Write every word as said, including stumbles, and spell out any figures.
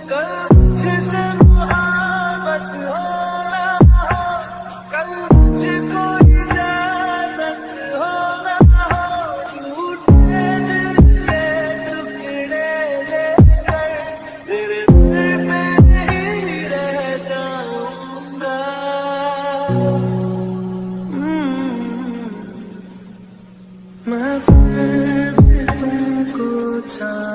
कल मुझसे मोहब्बत हो ना हो, कल मुझको इजाजत हो ना हो, टूटे दिल के टुकड़े लेकर तेरे दर पे ही रह जाऊंगा। मैं फिर भी तुमको चाह